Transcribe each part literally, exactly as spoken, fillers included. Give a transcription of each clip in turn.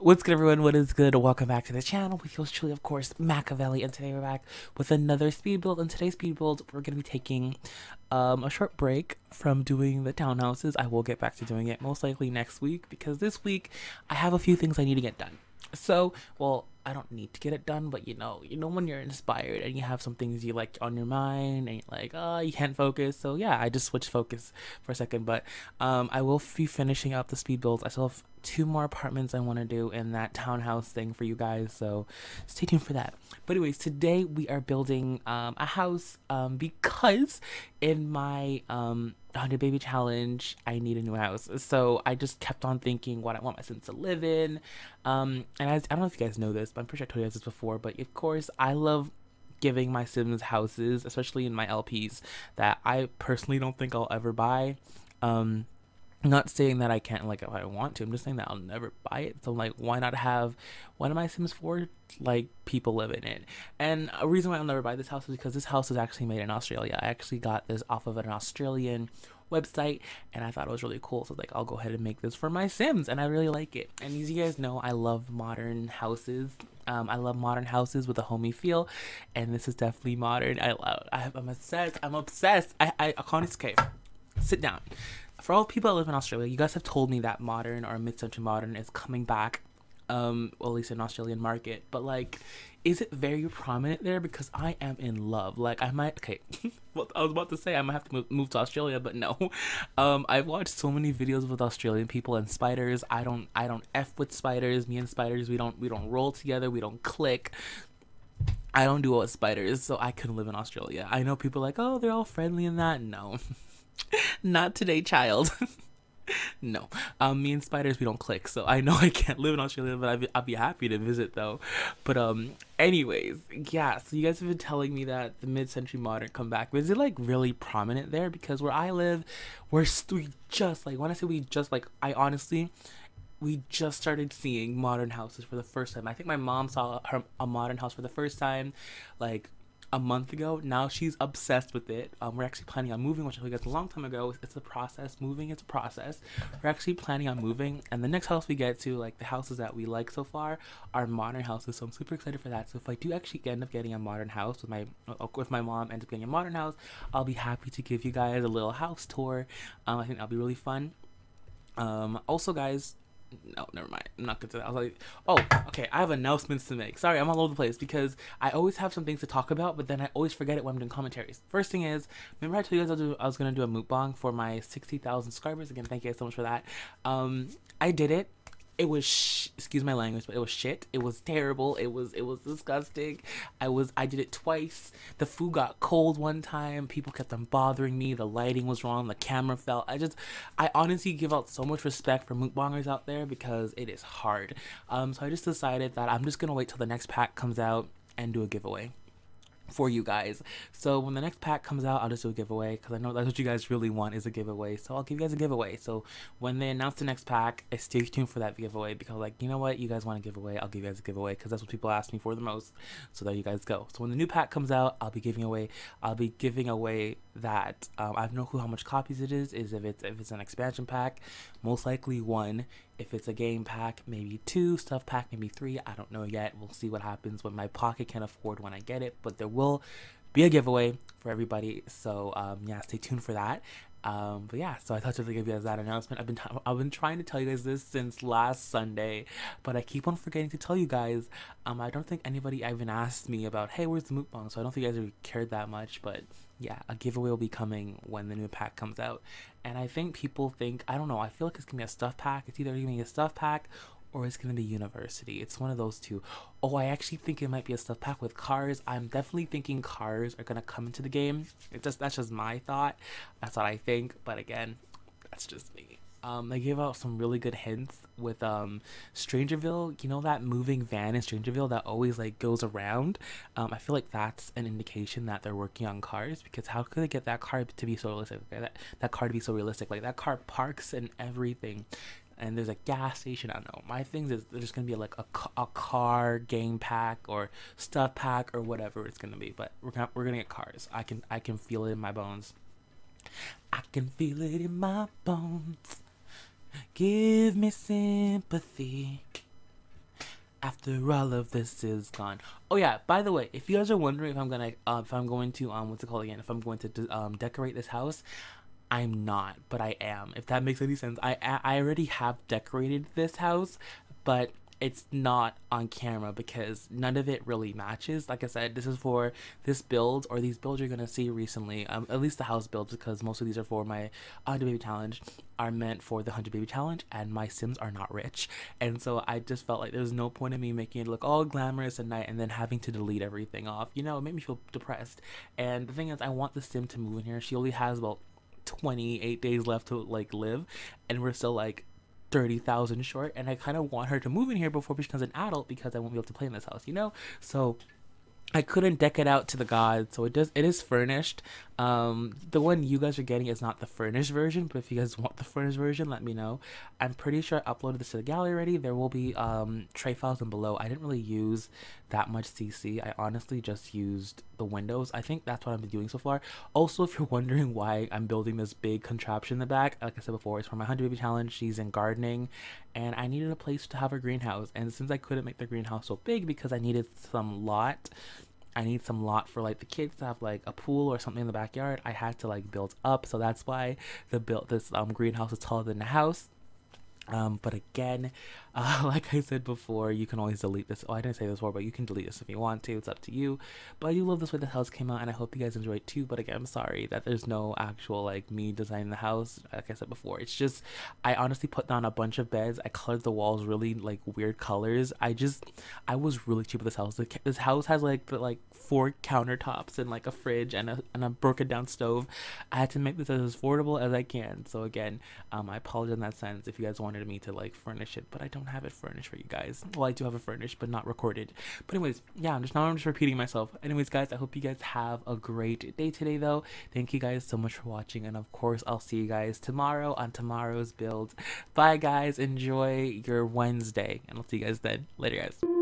What's good, everyone? What is good? Welcome back to the channel with yours truly, of course, Machiavelli, and today we're back with another speed build. In today's speed build, we're going to be taking um, a short break from doing the townhouses. I will get back to doing it most likely next week because this week I have a few things I need to get done. So, well, I don't need to get it done, but you know, you know when you're inspired and you have some things you like on your mind and you're like, oh, you can't focus. So yeah, I just switched focus for a second, but um, I will be finishing up the speed builds. I still have two more apartments I want to do in that townhouse thing for you guys, so stay tuned for that. But anyways, today we are building um, a house um, because in my um, one hundred baby challenge I need a new house, so I just kept on thinking what I want my Sims to live in. Um, and as, I don't know if you guys know this, but I'm pretty sure I told you guys this before, but of course I love giving my Sims houses, especially in my L Ps, that I personally don't think I'll ever buy. Um, not saying that I can't, like, if I want to, I'm just saying that I'll never buy it. So I'm like, why not have one of my Sims for, like, people live in it? And a reason why I'll never buy this house is because this house is actually made in Australia. I actually got this off of an Australian website and I thought it was really cool, so like I'll go ahead and make this for my Sims, and I really like it. And as you guys know, I love modern houses. um I love modern houses with a homey feel, and this is definitely modern. I love I, I'm obsessed I'm obsessed I I, I can't escape. Sit down. For all people that live in Australia, you guys have told me that modern or mid-century modern is coming back, um well, at least in Australian market, but like, is it very prominent there? Because I am in love. Like, I might, okay, well, I was about to say I might have to move, move to Australia, but no. um I've watched so many videos with Australian people and spiders. I don't I don't F with spiders. Me and spiders, we don't we don't roll together, we don't click. I don't do well with spiders, so I couldn't live in Australia. I know people are like, oh, they're all friendly and that. No. Not today, child. No, um, me and spiders, we don't click, so I know I can't live in Australia, but I'd be, I'd be happy to visit though. But um, anyways, yeah. So you guys have been telling me that the mid-century modern come back. Is it like really prominent there? Because where I live, we're we just like when I say we just like I honestly. We just started seeing modern houses for the first time. I think my mom saw her a modern house for the first time, like a month ago. Now she's obsessed with it. Um, we're actually planning on moving, which I told you guys a long time ago. It's a process. Moving is a process. We're actually planning on moving, and the next house we get to, like the houses that we like so far, are modern houses. So I'm super excited for that. So if I do actually end up getting a modern house with my with my mom, end up getting a modern house, I'll be happy to give you guys a little house tour. Um, I think that'll be really fun. Um, also, guys. No, never mind. I'm not gonna do that. I was like, oh, okay, I have announcements to make. Sorry, I'm all over the place because I always have some things to talk about, but then I always forget it when I'm doing commentaries. First thing is, remember I told you guys I was, do, I was gonna do a mukbang for my sixty thousand subscribers? Again, thank you guys so much for that. Um, I did it. It was sh excuse my language, but it was shit. It was terrible. It was it was disgusting. I was I did it twice. The food got cold one time. People kept on bothering me. The lighting was wrong. The camera fell. I just I honestly give out so much respect for mukbangers out there because it is hard. Um, so I just decided that I'm just gonna wait till the next pack comes out and do a giveaway for you guys. So when the next pack comes out, I'll just do a giveaway because I know that's what you guys really want, is a giveaway. So I'll give you guys a giveaway. So when they announce the next pack, stay tuned for that giveaway, because like, you know what, you guys want a giveaway, I'll give you guys a giveaway because that's what people ask me for the most. So there you guys go. So when the new pack comes out, I'll be giving away I'll be giving away that. um, I have no clue how much copies it is is if it's if it's an expansion pack, most likely one. If it's a game pack, maybe two. Stuff pack, maybe three. I don't know yet. We'll see what happens when my pocket can afford when I get it. But there will be a giveaway for everybody. So um, yeah, stay tuned for that. Um, but yeah, so I thought to give you guys that announcement. I've been t I've been trying to tell you guys this since last Sunday, but I keep on forgetting to tell you guys. Um, I don't think anybody even asked me about, hey, where's the mukbang? So I don't think you guys really cared that much. But yeah, a giveaway will be coming when the new pack comes out. And I think people think, I don't know, I feel like it's gonna be a stuff pack. It's either gonna be a stuff pack or it's gonna be university. It's one of those two. Oh, I actually think it might be a stuff pack with cars. I'm definitely thinking cars are gonna come into the game. It just that's just my thought. That's what I think. But again, that's just me. Um, they gave out some really good hints with um, Strangerville. You know that moving van in Strangerville that always like goes around? Um, I feel like that's an indication that they're working on cars, because how could they get that car to be so realistic? Okay, that, that car to be so realistic. Like, that car parks and everything. And there's a gas station. I don't know. My things is there's gonna be like a, a car game pack or stuff pack or whatever it's gonna be. But we're gonna we're gonna get cars. I can I can feel it in my bones. I can feel it in my bones. Give me sympathy. after all of this is gone. Oh yeah, by the way, if you guys are wondering if I'm gonna uh, if I'm going to um what's it called again, if I'm going to de- um decorate this house, I'm not, but I am, if that makes any sense. I I already have decorated this house, but it's not on camera because none of it really matches. Like I said, this is for this build, or these builds you're gonna see recently, um, at least the house builds, because most of these are for my one hundred baby challenge, are meant for the one hundred baby challenge, and my Sims are not rich, and so I just felt like there's no point in me making it look all glamorous at night and then having to delete everything off. You know, it made me feel depressed. And the thing is, I want the Sim to move in here. She only has about twenty-eight days left to like live, and we're still like thirty thousand short, and I kind of want her to move in here before she becomes an adult because I won't be able to play in this house, you know. So I couldn't deck it out to the gods, so it does. It is furnished. Um, the one you guys are getting is not the furnished version, but if you guys want the furnished version, let me know. I'm pretty sure I uploaded this to the gallery already. There will be um tray files in below. I didn't really use that much C C. I honestly just used the windows. I think that's what I've been doing so far. Also, if you're wondering why I'm building this big contraption in the back, like I said before, it's for my one hundred baby challenge. She's in gardening, and I needed a place to have a greenhouse. And since I couldn't make the greenhouse so big because I needed some lot, I need some lot for like the kids to have like a pool or something in the backyard, I had to like build up. So that's why the built this um greenhouse is taller than the house. Um, but again, uh, like I said before, you can always delete this. Oh, I didn't say this before, but you can delete this if you want to. It's up to you. But I do love this way the house came out, and I hope you guys enjoy it too. But again, I'm sorry that there's no actual like me designing the house. Like I said before, it's just I honestly put down a bunch of beds. I colored the walls really like weird colors. I just I was really cheap with this house. Like, this house has like the like four countertops and like a fridge and a and a broken down stove. I had to make this as affordable as I can. So again, um, I apologize in that sense if you guys wanted me to like furnish it, but I don't have it furnished for you guys. Well, I do have it furnished, but not recorded. But anyways, yeah, I'm just now I'm just repeating myself. Anyways, guys, I hope you guys have a great day today, though. Thank you guys so much for watching, and of course, I'll see you guys tomorrow on tomorrow's build. Bye, guys. Enjoy your Wednesday, and I'll see you guys then. Later, guys.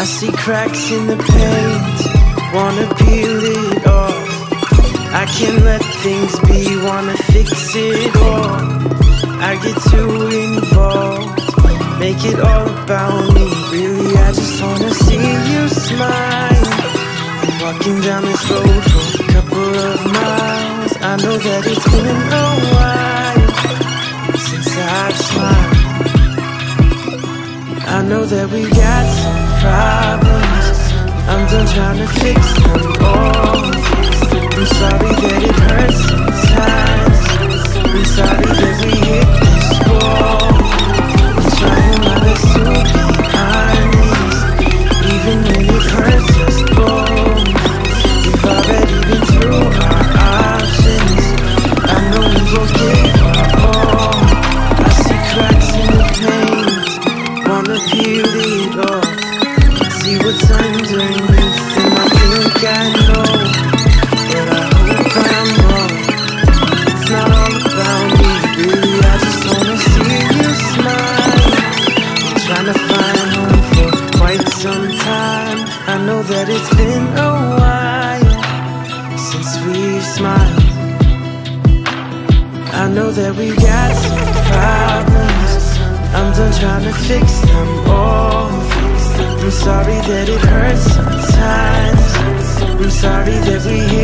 I see cracks in the paint, wanna peel it off. I can't let things be, wanna fix it all. I get too involved, make it all about me. Really, I just wanna see you smile. I'm walking down this road for a couple of miles. I know that it's been a while since I've smiled. I know that we got some problems, I'm done trying to fix them all. I'm sorry that it hurts sometimes, I'm sorry that we hit this wall. I'm trying my best to be honest, even when it hurts us both. We've already been through our options, I know we both gave our all. I see cracks in the paint, wanna peel it off. See what's underneath, and I think I know, but I hope I'm wrong. It's not all about me, really, I just wanna see you smile. We're trying to find home for quite some time. I know that it's been a while since we've smiled. I know that we got some problems, I'm done trying to fix them all. I'm sorry that it hurts sometimes, I'm sorry that we hit